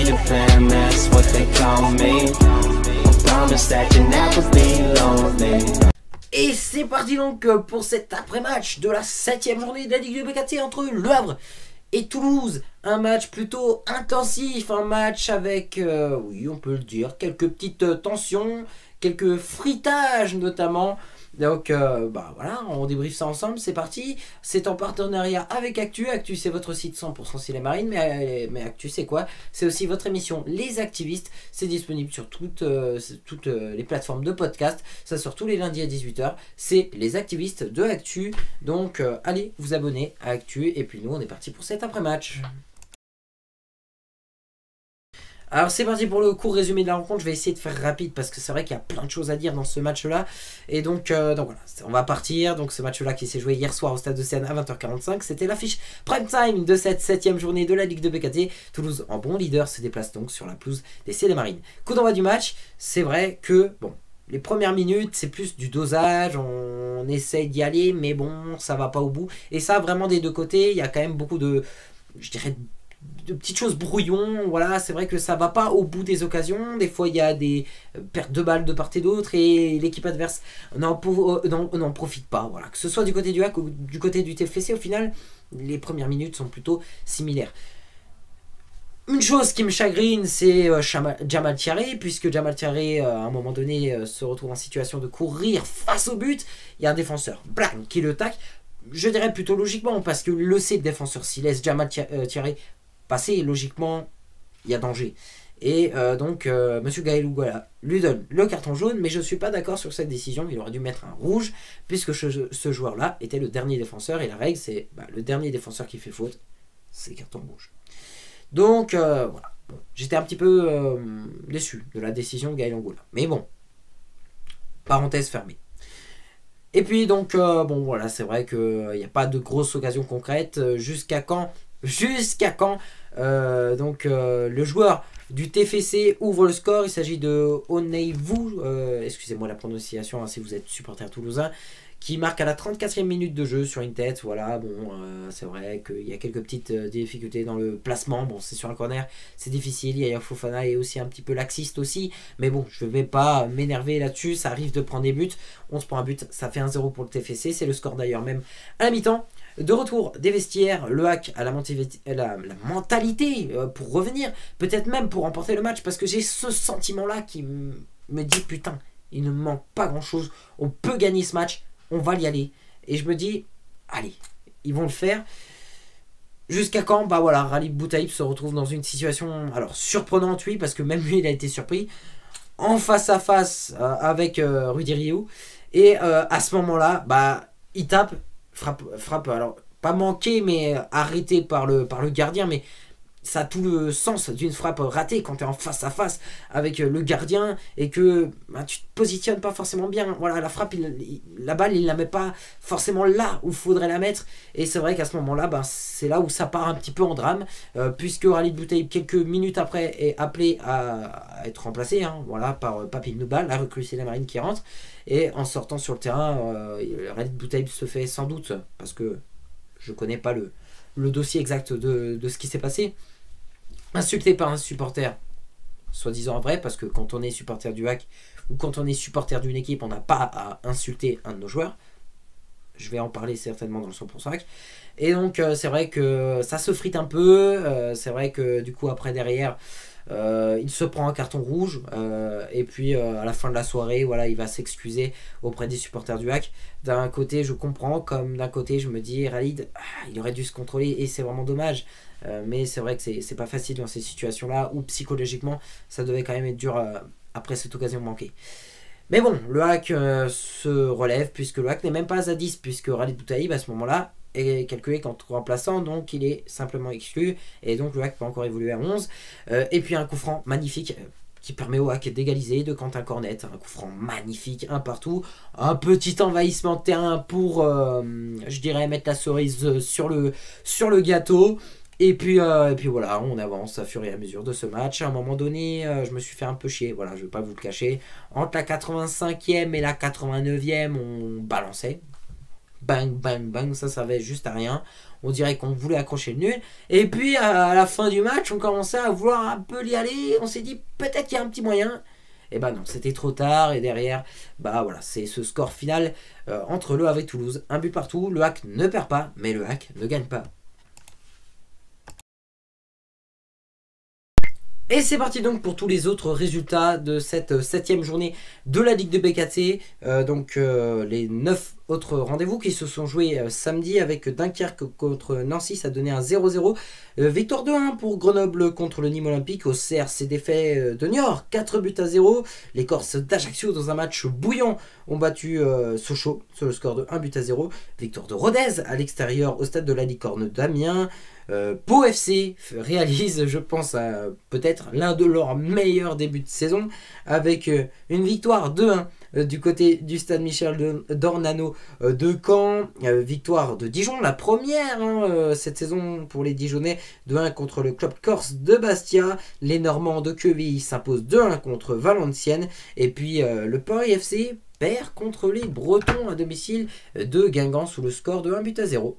Peter Pan, that's what they call me. I promise that you never be lonely. Et c'est parti donc pour cet après-match de la 7ème journée de la Ligue de BKT entre Le Havre et Toulouse. Un match plutôt intensif, un match avec, oui on peut le dire, quelques petites tensions, quelques fritages notamment. Donc voilà, on débriefe ça ensemble, c'est parti. C'est en partenariat avec Actu. Actu c'est votre site 100% Ciel et Marine, mais Actu c'est quoi? C'est aussi votre émission Les Activistes. C'est disponible sur toutes les plateformes de podcast. Ça sort tous les lundis à 18h. C'est Les Activistes de Actu. Donc allez vous abonner à Actu. Et puis nous on est parti pour cet après-match. Alors c'est parti pour le court résumé de la rencontre. Je vais essayer de faire rapide parce que c'est vrai qu'il y a plein de choses à dire dans ce match là. Et donc voilà, on va partir. Donc ce match là qui s'est joué hier soir au stade de Seine à 20h45. C'était l'affiche prime time de cette 7ème journée de la Ligue de BKT. Toulouse en bon leader se déplace donc sur la pelouse des Ciel et Marines. Coup d'envoi du match. C'est vrai que bon, les premières minutes c'est plus du dosage. On essaye d'y aller mais bon ça va pas au bout. Et ça vraiment des deux côtés. Il y a quand même beaucoup de, je dirais, de petites choses brouillons, voilà, c'est vrai que ça va pas au bout des occasions, des fois il y a des pertes de balles de part et d'autre et l'équipe adverse n'en profite pas, voilà, que ce soit du côté du HAC ou du côté du TFC, au final les premières minutes sont plutôt similaires. Une chose qui me chagrine, c'est Jamal Thiaré, puisque Jamal Thiaré à un moment donné se retrouve en situation de courir face au but, il y a un défenseur blam, qui le tacle, je dirais plutôt logiquement, parce que le sait le défenseur, s'il laisse Jamal Thiaré passer, logiquement il y a danger. Et donc monsieur Gaël Ouguala lui donne le carton jaune, mais je ne suis pas d'accord sur cette décision. Il aurait dû mettre un rouge puisque ce joueur là était le dernier défenseur et la règle c'est le dernier défenseur qui fait faute, c'est carton rouge. Donc voilà, bon, j'étais un petit peu déçu de la décision de Gaël Ouguala, mais bon, parenthèse fermée. Et puis donc bon voilà, c'est vrai qu'il n'y a pas de grosses occasions concrètes. Jusqu'à quand donc le joueur du TFC ouvre le score. Il s'agit de Oneivu, excusez-moi la prononciation hein, si vous êtes supporter toulousain, qui marque à la 34e minute de jeu sur une tête. Voilà, bon, c'est vrai qu'il y a quelques petites difficultés dans le placement. Bon, c'est sur un corner, c'est difficile. Yaya Fofana est aussi un petit peu laxiste aussi. Mais bon, je ne vais pas m'énerver là-dessus. Ça arrive de prendre des buts. On se prend un but, ça fait 1-0 pour le TFC. C'est le score d'ailleurs même à la mi-temps. De retour des vestiaires, le HAC a la mentalité pour revenir. Peut-être même pour remporter le match. Parce que j'ai ce sentiment-là qui me dit putain, il ne manque pas grand-chose. On peut gagner ce match. On va y aller. Et je me dis, allez, ils vont le faire. Jusqu'à quand? Bah voilà, Ralid Boutaïb se retrouve dans une situation, alors surprenante, oui, parce que même lui, il a été surpris, en face à face avec Rudy Rio. Et à ce moment-là, bah, il tape, frappe, alors, pas manqué, mais arrêté par le gardien, mais ça a tout le sens d'une frappe ratée quand tu es en face à face avec le gardien et que bah, tu te positionnes pas forcément bien. Voilà, la frappe, la balle, il la met pas forcément là où il faudrait la mettre. Et c'est vrai qu'à ce moment-là, bah, c'est là où ça part un petit peu en drame, puisque Ralid Boutaïb, quelques minutes après, est appelé à être remplacé voilà, par Papy Nouba, la recrue Ciel et Marine qui rentre. Et en sortant sur le terrain, Ralid Boutaïb se fait sans doute, parce que je connais pas le dossier exact de ce qui s'est passé, insulté par un supporter, soi-disant vrai, parce que quand on est supporter du HAC ou quand on est supporter d'une équipe, on n'a pas à insulter un de nos joueurs. Je vais en parler certainement dans le 100% HAC. Et donc c'est vrai que ça se frite un peu. C'est vrai que du coup après derrière, il se prend un carton rouge. Et puis à la fin de la soirée, voilà, il va s'excuser auprès des supporters du HAC. D'un côté je comprends, comme d'un côté je me dis Ralid, il aurait dû se contrôler et c'est vraiment dommage. Mais c'est vrai que c'est pas facile dans ces situations-là où psychologiquement ça devait quand même être dur après cette occasion manquée. Mais bon, le HAC se relève puisque le HAC n'est même pas à 10 puisque Ralid Boutaïb à ce moment-là est calculé qu'en remplaçant, donc il est simplement exclu et donc le HAC peut encore évoluer à 11. Et puis un coup franc magnifique qui permet au HAC d'égaliser de Quentin Cornet, un coup franc magnifique, un partout, un petit envahissement de terrain pour, je dirais, mettre la cerise sur le gâteau. Et puis voilà, on avance à fur et à mesure de ce match. À un moment donné, je me suis fait un peu chier, voilà, je vais pas vous le cacher. Entre la 85e et la 89e, on balançait. bang, bang, bang, ça servait juste à rien. On dirait qu'on voulait accrocher le nul. Et puis à la fin du match, on commençait à vouloir un peu y aller. On s'est dit peut-être qu'il y a un petit moyen. Et bah non, c'était trop tard. Et derrière, bah voilà, c'est ce score final entre Le Havre et Toulouse. Un but partout. Le HAC ne perd pas, mais le HAC ne gagne pas. Et c'est parti donc pour tous les autres résultats de cette 7e journée de la Ligue de BKT. Les 9 autres rendez-vous qui se sont joués samedi avec Dunkerque contre Nancy, ça donnait un 0-0. Victoire 2-1 pour Grenoble contre le Nîmes Olympique au CRC défait de Niort, 4-0. Les Corses d'Ajaccio dans un match bouillant ont battu Sochaux sur le score de 1-0. Victoire de Rodez à l'extérieur au stade de la Licorne d'Amiens. Pau FC réalise, je pense, peut-être l'un de leurs meilleurs débuts de saison avec une victoire 2-1 du côté du stade Michel Dornano de Caen. Victoire de Dijon, la première cette saison pour les Dijonnais, 2-1 contre le club corse de Bastia. Les Normands de Quevilly s'imposent 2-1 contre Valenciennes. Et puis le Paris FC perd contre les Bretons à domicile de Guingamp sous le score de 1-0.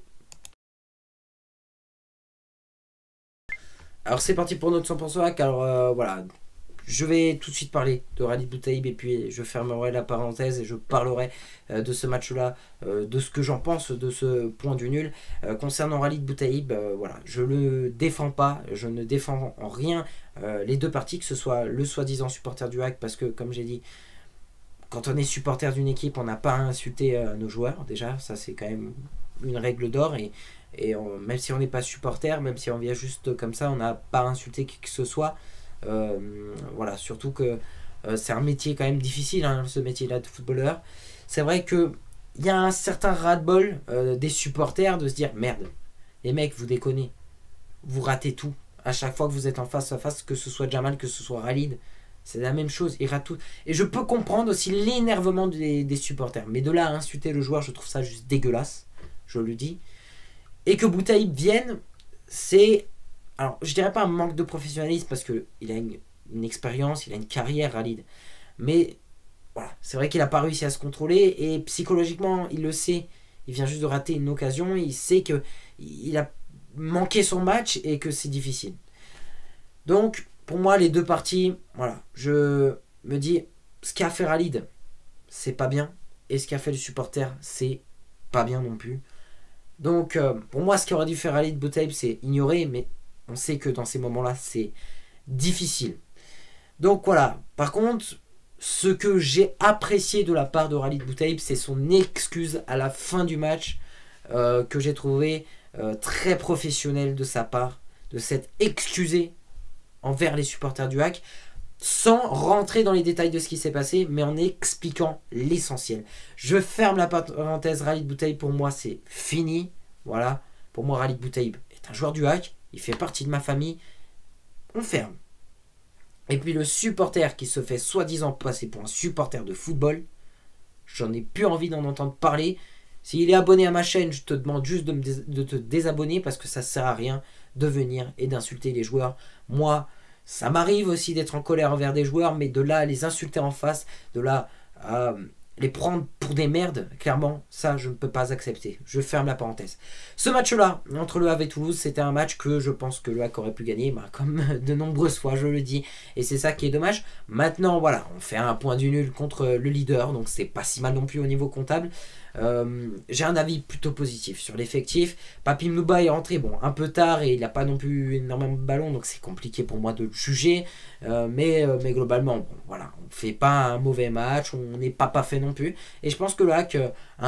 Alors c'est parti pour notre 100% hack. Alors voilà, je vais tout de suite parler de Rallye Boutaïb et puis je fermerai la parenthèse et je parlerai de ce match-là, de ce que j'en pense de ce point du nul. Concernant Rallye Boutaïb, voilà, je le défends pas, je ne défends en rien les deux parties, que ce soit le soi-disant supporter du hack, parce que comme j'ai dit, quand on est supporter d'une équipe, on n'a pas à insulter nos joueurs, déjà, ça c'est quand même une règle d'or, même si on n'est pas supporter, même si on vient juste comme ça, on n'a pas à insulter qui que ce soit. Voilà, surtout que c'est un métier quand même difficile, hein, ce métier-là de footballeur. C'est vrai qu'il y a un certain ras-de-bol des supporters de se dire merde, les mecs, vous déconnez, vous ratez tout. À chaque fois que vous êtes en face à face, que ce soit Jamal, que ce soit Khalid, c'est la même chose, ils ratent tout. Et je peux comprendre aussi l'énervement des supporters, mais de là à insulter le joueur, je trouve ça juste dégueulasse, je le dis. Et que Boutaïb vienne, c'est, alors je dirais pas un manque de professionnalisme, parce qu'il a une expérience, il a une carrière, Khalid. Mais voilà, c'est vrai qu'il n'a pas réussi à se contrôler, et psychologiquement, il le sait. Il vient juste de rater une occasion, il sait qu'il a manqué son match et que c'est difficile. Donc, pour moi, les deux parties, voilà, je me dis, ce qu'a fait Khalid, c'est pas bien, et ce qu'a fait le supporter, c'est pas bien non plus. Donc, pour moi, ce qu'aurait dû faire Khalid Boutaïb, c'est ignorer, mais on sait que dans ces moments-là, c'est difficile. Donc voilà, par contre, ce que j'ai apprécié de la part de Khalid Boutaïb, c'est son excuse à la fin du match, que j'ai trouvé très professionnel de sa part, de s'être excusé envers les supporters du hack, sans rentrer dans les détails de ce qui s'est passé, mais en expliquant l'essentiel. Je ferme la parenthèse. Khalid Boutaïb, pour moi, c'est fini. Voilà, pour moi, Khalid Boutaïb est un joueur du hack, il fait partie de ma famille. On ferme. Et puis le supporter qui se fait soi-disant passer pour un supporter de football, j'en ai plus envie d'en entendre parler. S'il est abonné à ma chaîne, je te demande juste de te désabonner, parce que ça sert à rien de venir et d'insulter les joueurs. Moi, ça m'arrive aussi d'être en colère envers des joueurs, mais de là à les insulter en face, de là à les prendre pour des merdes, clairement, ça je ne peux pas accepter. Je ferme la parenthèse. Ce match-là, entre Le Havre et Toulouse, c'était un match que je pense que le HAC aurait pu gagner, comme de nombreuses fois, je le dis. Et c'est ça qui est dommage. Maintenant, voilà, on fait un point du nul contre le leader, donc c'est pas si mal non plus au niveau comptable. J'ai un avis plutôt positif sur l'effectif. Papy Mnouba est rentré un peu tard et il n'a pas non plus énormément de ballons, donc c'est compliqué pour moi de le juger, mais globalement voilà, on fait pas un mauvais match, on n'est pas fait non plus, et je pense que le HAC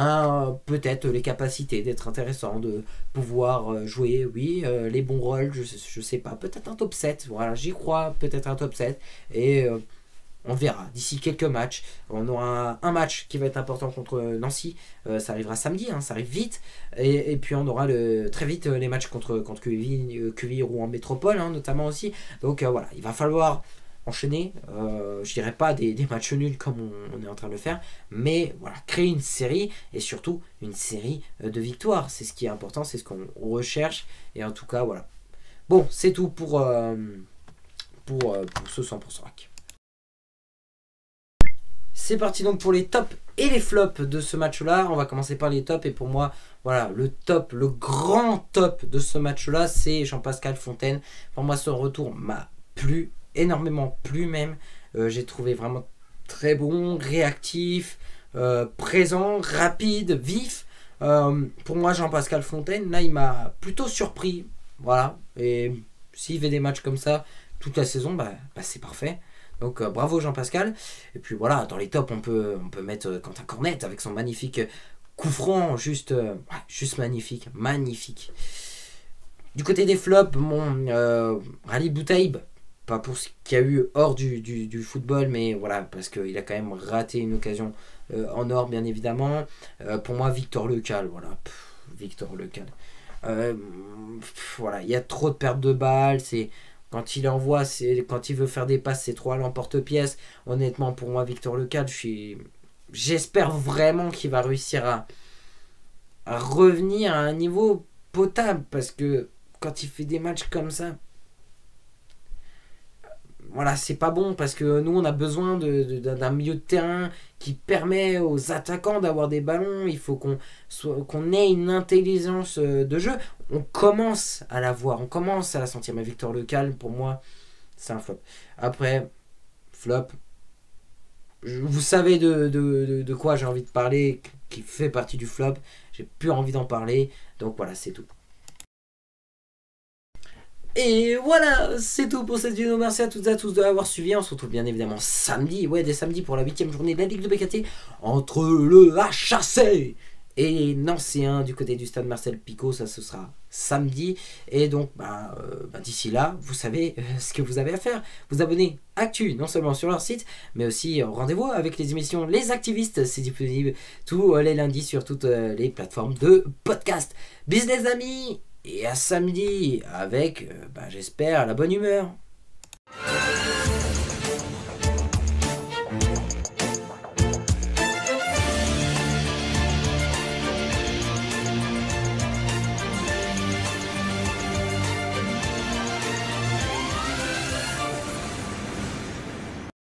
a peut-être les capacités d'être intéressant, de pouvoir jouer les bons rôles, je sais pas, peut-être un top 7, voilà, j'y crois, peut-être un top 7, et on verra. D'ici quelques matchs, on aura un match qui va être important contre Nancy. Ça arrivera samedi, ça arrive vite. Et puis on aura très vite les matchs contre Quevilly, Rouen Métropole, notamment aussi. Donc voilà, il va falloir enchaîner. Je dirais pas des matchs nuls comme on est en train de le faire, mais voilà, créer une série, et surtout une série de victoires. C'est ce qui est important, c'est ce qu'on recherche. Et en tout cas, voilà. Bon, c'est tout pour ce 100% hack. C'est parti donc pour les tops et les flops de ce match-là. On va commencer par les tops. Et pour moi, voilà, le top, le grand top de ce match-là, c'est Jean-Pascal Fontaine. Pour moi, son retour m'a plu, énormément plu même. J'ai trouvé vraiment très bon, réactif, présent, rapide, vif. Pour moi, Jean-Pascal Fontaine, là, il m'a plutôt surpris. Voilà. Et s'il fait des matchs comme ça toute la saison, bah c'est parfait. Donc bravo Jean-Pascal. Et puis voilà, dans les tops, on peut mettre Quentin Cornet avec son magnifique coup franc, juste magnifique, magnifique. Du côté des flops, mon Rally Boutaïb, pas pour ce qu'il y a eu hors du football, mais voilà, parce qu'il a quand même raté une occasion en or, bien évidemment. Pour moi, Victor Lecal, voilà, Victor Lecal. Voilà, il y a trop de pertes de balles, c'est... Quand il envoie, quand il veut faire des passes, c'est trop à l'emporte-pièce. Honnêtement, pour moi, Victor Lecal, j'espère vraiment qu'il va réussir à revenir à un niveau potable. Parce que quand il fait des matchs comme ça, voilà, c'est pas bon. Parce que nous, on a besoin d'un milieu de terrain qui permet aux attaquants d'avoir des ballons. Il faut qu'on ait une intelligence de jeu. On commence à la voir, on commence à la sentir. Mais Victor Lecal, pour moi, c'est un flop. Après, flop, vous savez de quoi j'ai envie de parler, qui fait partie du flop. J'ai plus envie d'en parler. Donc voilà, c'est tout. Et voilà, c'est tout pour cette vidéo. Merci à toutes et à tous de l'avoir suivi. On se retrouve bien évidemment samedi, dès samedi pour la 8e journée de la Ligue de BKT entre le HAC et Nancéen du côté du stade Marcel Picot. Ça, ce sera samedi. Et donc, d'ici là, vous savez ce que vous avez à faire. Vous abonner Actu, non seulement sur leur site, mais aussi rendez-vous avec les émissions Les Activistes. C'est disponible tous les lundis sur toutes les plateformes de podcast. Bis les amis, et à samedi avec, j'espère, la bonne humeur.